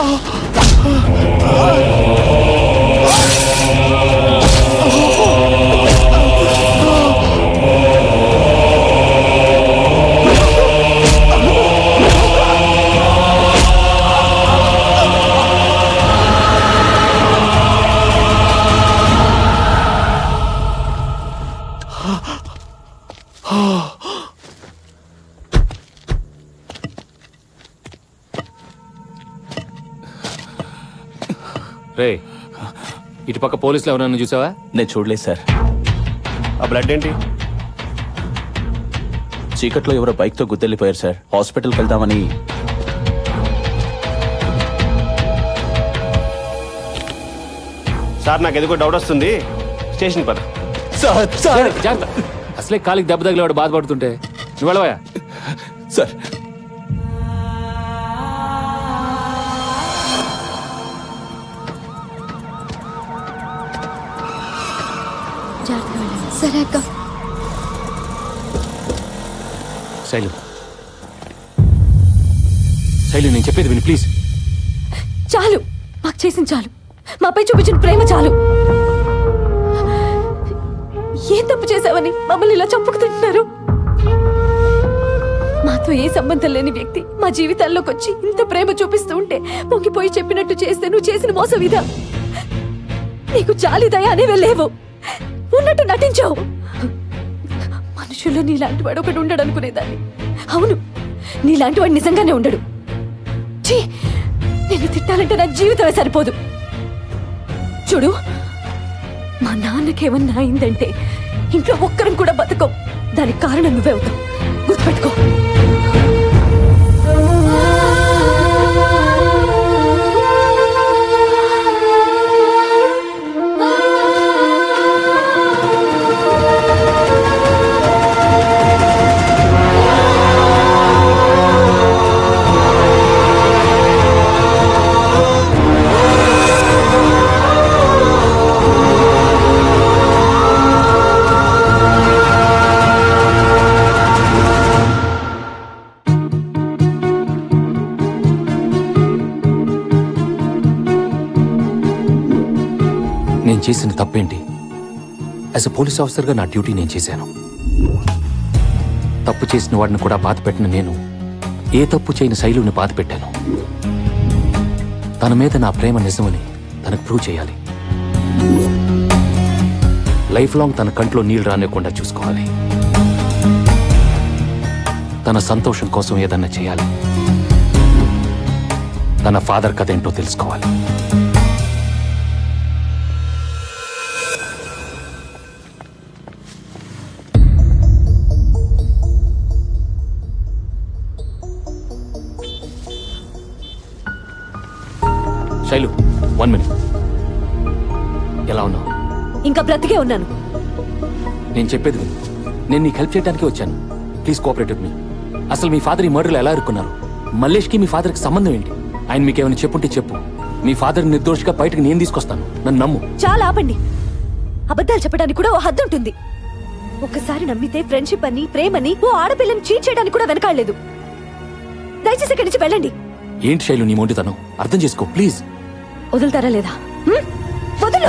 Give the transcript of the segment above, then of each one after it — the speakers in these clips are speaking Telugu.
రే, ఇటు పక్క పోలీసులు ఎవరన్నా చూసావా? నేను చూడలేదు సార్. ఆ బ్లడ్ ఏంటి? చీకట్లో ఎవరో బైక్తో గుద్దెళ్ళిపోయారు సార్. హాస్పిటల్కి వెళ్దామని. సార్ నాకు ఎందుకో డౌట్ వస్తుంది, స్టేషన్ పద. సార్ అసలే కాలికి దెబ్బ తగిలేవాడు బాధపడుతుంటే నువ్వు వెళ్ళవా? సార్ సరే అక్క. శైలు, శైలు నేను చెప్పేది విని ప్లీజ్. చాలు, మాకు చేసిన చాలు. మాపై చూపించిన ప్రేమ చాలు. ఏం తప్పు చేశావని మమ్మల్ని ఇలా చంపుకు తింటున్నారు? మాతో ఏ సంబంధం లేని వ్యక్తి మా జీవితాల్లోకి వచ్చి ఇంత ప్రేమ చూపిస్తూ ఉంటే పొంగిపోయి చెప్పినట్టు చేస్తే నువ్వు చేసిన మోసం ఇదా? నీకు జాలి దయ అనేవే లేవు, ఉన్నట్టు నటించావు. మనుషుల్లో నీలాంటి వాడు ఒకడు ఉండడు అనుకునేదాన్ని. అవును, నీలాంటి వాడు నిజంగానే ఉండడు. నేను తిట్టాలంటే నా జీవితమే సరిపోదు. చూడు, మా నాన్నకేమన్నా అయిందంటే ఇంట్లో ఒక్కరం కూడా బతకం. దానికి కారణం నువ్వే అవుతావు, గుర్తుపెట్టుకో. నేను చేసిన తప్పేంటి? యాజ్ ఎ పోలీస్ ఆఫీసర్గా నా డ్యూటీ నేను చేశాను. తప్పు చేసిన వాడిని కూడా బాధ పెట్టిన నేను ఏ తప్పు చేయని శైలుని బాధ పెట్టాను. తన మీద నా ప్రేమ నిజమని తనకు ప్రూవ్ చేయాలి. లైఫ్ లాంగ్ తన కంట్లో నీళ్లు రానివ్వకుండా చూసుకోవాలి. తన సంతోషం కోసం ఏదన్నా చేయాలి. తన ఫాదర్ కథ ఏంటో తెలుసుకోవాలి. శైలు, 1 minute. ఎలా ఉన్నావు? ఇంకా బ్రతికే ఉన్నాను. నేను చెప్పేది విను. నేను నీకు హెల్ప్ చేయడానికి వచ్చాను. Please cooperate with me. అసలు మీ ఫాదర్ ఈ మర్డర్లో ఎలా ఇరుక్కున్నారు? మల్లేష్కి మీ ఫాదర్కి సంబంధం ఏంటి? ఆయన మీకేమైనా చెప్పుంటే చెప్పు. మీ ఫాదర్ నిర్దోషిగా బయటకు నేను తీసుకొస్తాను. నన్ను నమ్ము. చాలా ఆపండి. అబద్ధాలు చెప్పడానికి కూడా ఓ హద్దు ఉంటుంది. ఒకసారి నమ్మితే ఫ్రెండ్షిప్ అని, ప్రేమని ఓ ఆడపిల్లని చీట్ చేయడానికి కూడా వెనకాడలేదు. దయచేసి ఇక్కడి నుంచి వెళ్ళండి. ఏంటి శైలు నీ మొండితనం? అర్థం చేసుకో ప్లీజ్. వదులుతారా లేదా? వదులు.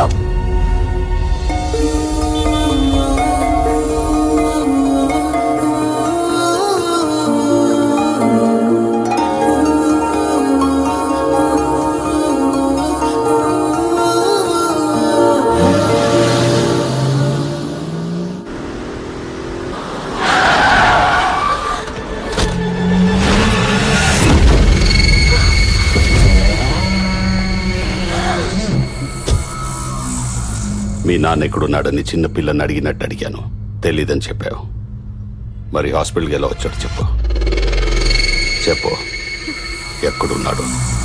మీ నాన్న ఎక్కడున్నాడని చిన్న పిల్లని అడిగినట్టు అడిగాను. తెలీదని చెప్పావు. మరి హాస్పిటల్కి ఎలా వచ్చాడు చెప్పు. చెప్పు, ఎక్కడున్నాడు?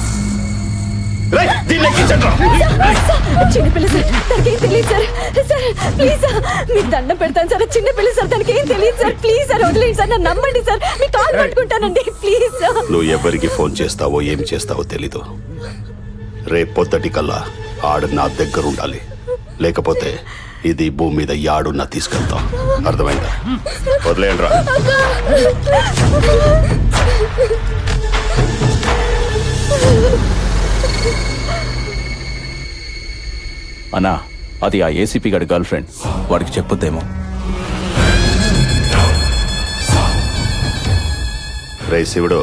చిన్నపిల్ల సార్, తనకేం తెలియదు సార్. సార్ ప్లీజ్ సార్, మీకు దండం పెడతాను సార్. చిన్నపిల్ల సార్, తనకేం తెలియదు సార్. ప్లీజ్ సార్ వదిలేండి సార్, నన్ను నమ్మండి సార్. మీ కాల్ పట్టుకుంటానండి ప్లీజ్ సార్. నువ్వు ఎవరికి ఫోన్ చేస్తావో ఏం చేస్తావో తెలీదు. రేపు పొద్దుటికల్లా ఆడు నా దగ్గర ఉండాలి. లేకపోతే ఇది భూమి మీద యాడున్నా తీసుకెళ్తాం. అర్థమైందా? వదిలేయండి రా. అన్నా అది ఆ ఏసీపీ గారి గర్ల్ ఫ్రెండ్, వాడికి చెప్పొద్దేమో. రే శివుడు,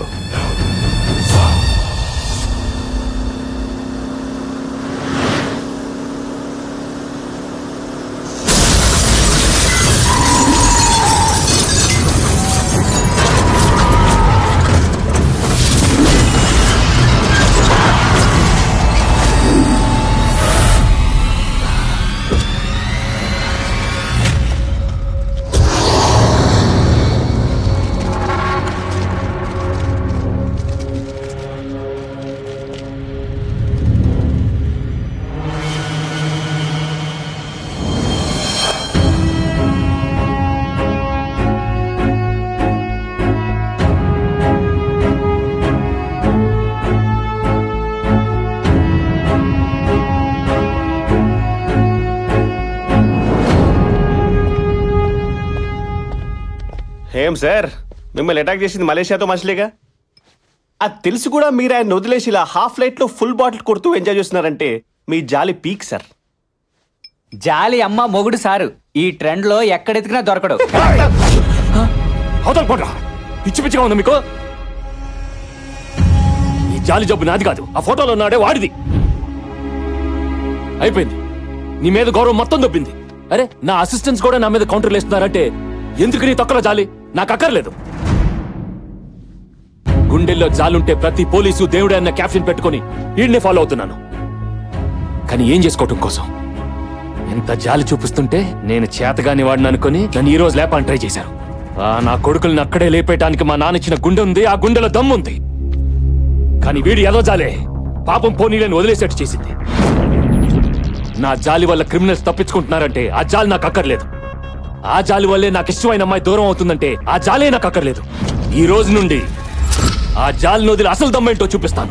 ఏం సార్, మిమ్మల్ని అటాక్ చేసింది మలేషియాతో మనుషులేగా? అది తెలిసి కూడా మీరు ఆయన వదిలేసి ఇలా హాఫ్ ఫ్లైట్ లో ఫుల్ బాటిల్ కొడుతూ ఎంజాయ్ చేస్తున్నారంటే మీ జాలి పీక్ సార్. జాలి అమ్మ మొగుడు సారు, ఈ ట్రెండ్ లో ఎక్కడెతికినా దొరకడు. పిచ్చి పిచ్చిగా ఉంది మీకు. ఈ జాలి జబ్బు నాది కాదు, ఆ ఫోటోలో ఉన్నాడే వాడిది. అయిపోయింది, నీ మీద గౌరవం మొత్తం దొబ్బింది. అరే, నా అసిస్టెంట్స్ కూడా నా మీద కౌంటర్లు వేస్తున్నారంటే ఎందుకు నీ తొక్కలో జాలి? నాకు అక్కర్లేదు. గుండెల్లో జాలుంటే ప్రతి పోలీసు దేవుడే అన్న క్యాప్షన్ పెట్టుకుని వీడిని ఫాలో అవుతున్నాను. కానీ ఏం చేసుకోవటం కోసం? ఎంత జాలి చూపిస్తుంటే నేను చేతగాని వాడిని అనుకుని నన్ను ఈ రోజు లేపాలని ట్రై చేశారు. నా కొడుకుల్ని అక్కడే లేపేయటానికి మా నాన్న ఇచ్చిన గుండె ఉంది, ఆ గుండెలో దమ్ముంది. కానీ వీడి ఏదో జాలే పాపం పోనీలని వదిలేసేట్టు చేసింది. నా జాలి వల్ల క్రిమినల్స్ తప్పించుకుంటున్నారంటే ఆ జాలి నాకు అక్కర్లేదు. ఆ జాలి వల్లే నాకు ఇష్టమైన అమ్మాయి దూరం అవుతుందంటే ఆ జాలే నాకు అక్కర్లేదు. ఈ రోజు నుండి ఆ జాలిని వదిలి అసలు దమ్మేంటో చూపిస్తాను.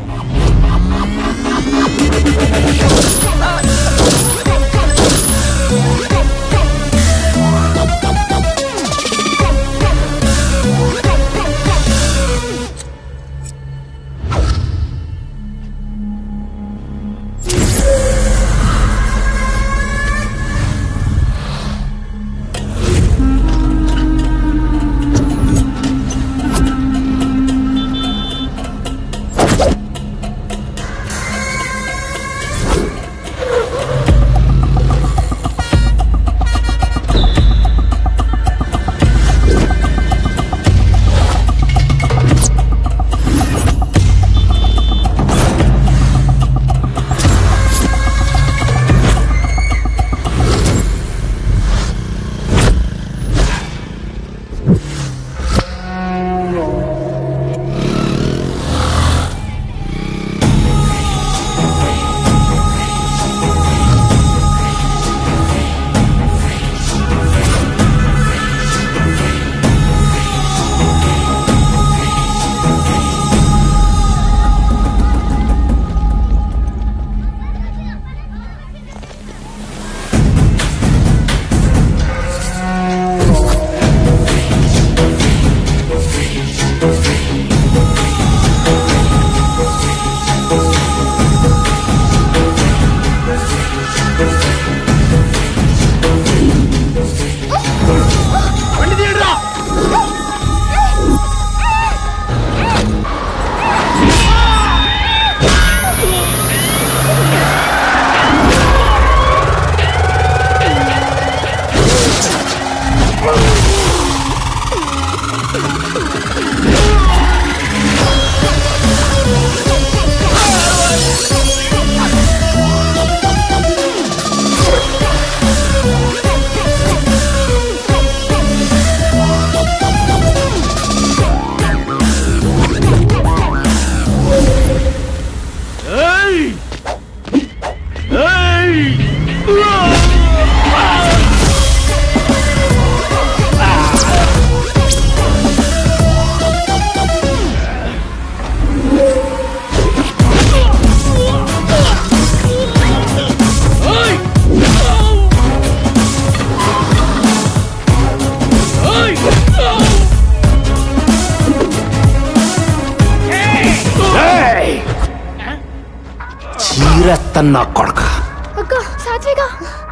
చీరెత్తన్నా కొడక. అక్క, సార్ త్వరగా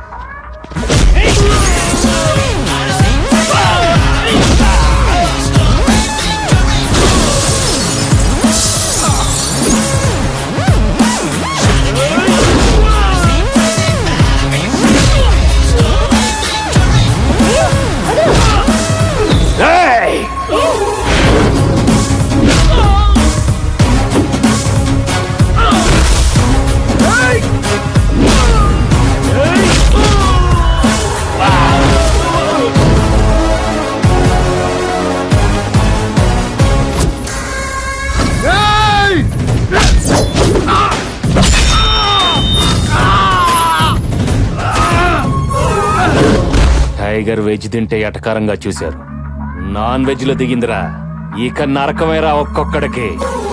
టైగర్ వెజ్ తింటే ఎటకారంగా చూశారు, నాన్ వెజ్ లో దిగిందిరా. ఇక నరకమేరా ఒక్కొక్కడికి.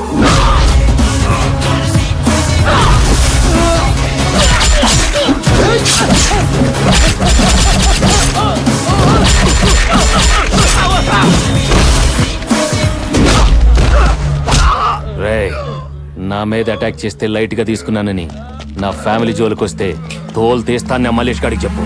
రేయ్, నా మీద అటాక్ చేస్తే లైట్ గా తీసుకున్నానని నా ఫ్యామిలీ జోలికొస్తే తోలు తీస్తాను మల్లేష్ గాడికి చెప్పు.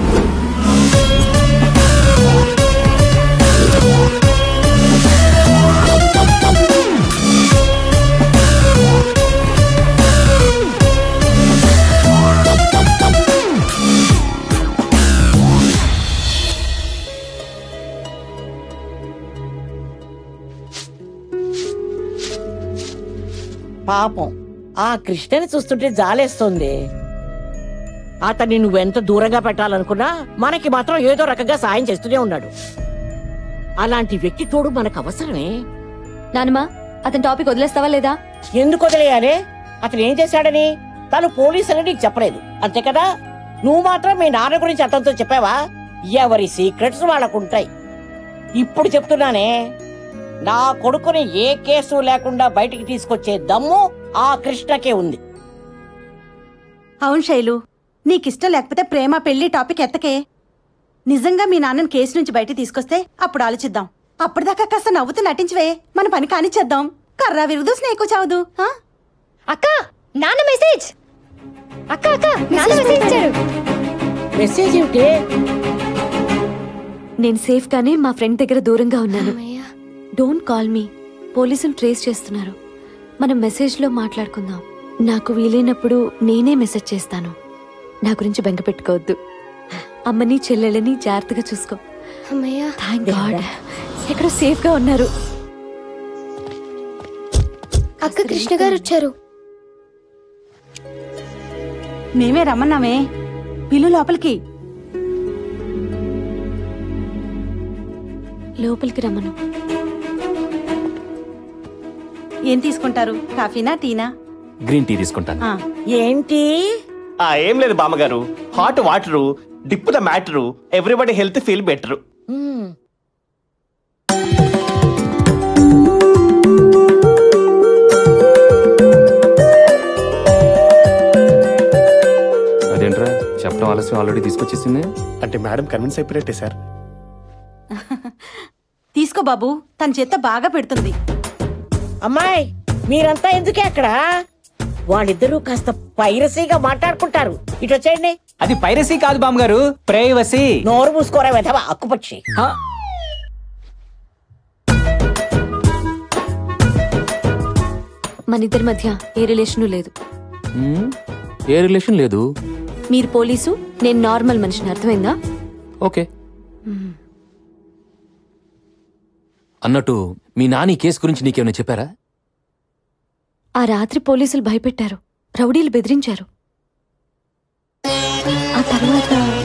పాపం ఆ కృష్ణని చూస్తుంటే జాలేస్తుంది. అతన్ని నువ్వెంత దూరంగా పెట్టాలనుకున్నా మనకి మాత్రం ఏదో రకంగా సాయం చేస్తూనే ఉన్నాడు. అలాంటి వ్యక్తి తోడు మనకు అవసరమే. నానమ్మా, అతని టాపిక్ వదిలేస్తావా లేదా? ఎందుకు వదిలేయాలి? అతను ఏం చేశాడని తను పోలీసు అని నీకు చెప్పలేదు, అంతే కదా? నువ్వు మాత్రం మీ నాన్న గురించి అతనితో చెప్పావా? ఎవరి సీక్రెట్స్ వాళ్ళకుంటాయి. ఇప్పుడు చెప్తున్నానే, నా కొడుకుని ఏ కేసు లేకుండా బయటికి తీసుకొచ్చే దమ్ము ఆ కృష్ణకే ఉంది. అవును శైలు, నీకిష్టం లేకపోతే ప్రేమ పెళ్లి టాపిక్ ఎత్తకే. నిజంగా మీ నాన్నని కేసు నుంచి బయటికి తీసుకొస్తే అప్పుడు ఆలోచిద్దాం. అప్పటిదాకా కాస్త నవ్వుతూ నటించవే, మన పని కానిచ్చేద్దాం. కర్రా విరుదు స్నేకు చావదు. అక్క, నాన్న మెసేజ్. అక్క అక్క, నాన్న మెసేజ్ ఇచ్చారు. మెసేజ్ ఏమిటి? నేను సేఫ్ గానే మా ఫ్రెండ్ దగ్గర దూరంగా ఉన్నాను. డోంట్ కాల్ మీ, పోలీసులు ట్రేస్ చేస్తున్నారు. మనం మెసేజ్ లో మాట్లాడుకుందాం. నాకు వీలైనప్పుడు నేనే మెసేజ్ చేస్తాను. నా గురించి బెంగ పెట్టుకోవద్దు. అమ్మని చెల్లెళ్ళని జాగ్రత్తగా చూసుకో. థాంక్ గాడ్, ఎక్కడో సేఫ్ గా ఉన్నారు. అక్క, కృష్ణ గారు వచ్చారు. మేమే రమ్మన్నామే, పిల్లు లోపలికి. లోపలికి రమ్మను. ఏం తీసుకుంటారు? కాఫీనా టీనా? గ్రీన్ టీ తీసుకుంటాను. ఏంటి? ఏం లేదు బామ్మగారు, hot water, dip the matter, everybody health feel better. అదేంట్రా చెప్పడం ఆలస్యం, ఆల్రెడీ తీసుకొచ్చేసింది. అంటే మేడం కన్విన్స్ అయిపోయినట్టే సార్. తీసుకో బాబు, తన చేత్తో బాగా పెడుతుంది. అమ్మాయి, మీరంతా ఎందుకే అక్కడ? వాళ్ళిద్దరూ కాస్త పైరసీగా మాట్లాడుకుంటారు. ఇటు వచ్చేయండి. అది పైరసీ కాదు బామ్మగారు, ప్రైవసీ. నోరు మూసుకోరా వెధవా అక్కుపక్షి. మన ఇద్దరి మధ్య ఏ రిలేషను లేదు. ఏ రిలేషన్ లేదు. మీరు పోలీసు, నేను నార్మల్ మనిషిని, అర్థమైందా? ఓకే. అన్నట్టు మీ నాని కేసు గురించి నీకేమైనా చెప్పారా? ఆ రాత్రి పోలీసులు భయపెట్టారు, రౌడీలు బెదిరించారు. ఆ తర్వాత